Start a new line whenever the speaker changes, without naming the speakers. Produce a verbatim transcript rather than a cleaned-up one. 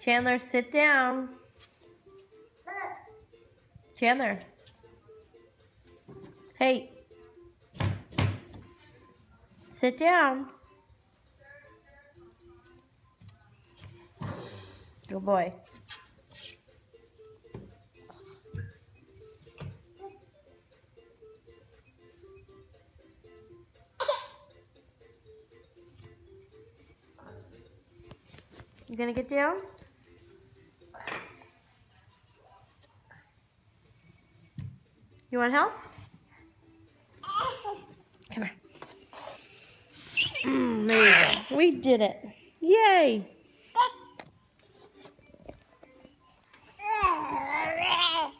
Chandler, sit down. Chandler. Hey. Sit down. Good boy. You gonna get down? You want help? Come here. Mm, there you go. We did it. Yay!